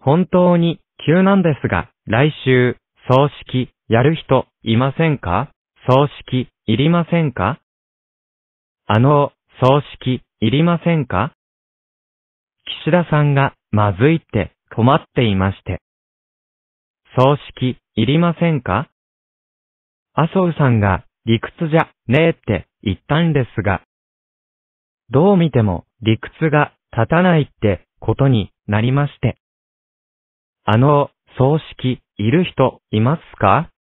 本当に急なんですが、来週、葬式、やる人、いませんか？葬式、いりませんか？葬式、いりませんか？岸田さんが、まずいって困っていまして。葬式、いりませんか？麻生さんが、理屈じゃねえって言ったんですが、どう見ても理屈が立たないってことになりまして。葬式、いる人いますか？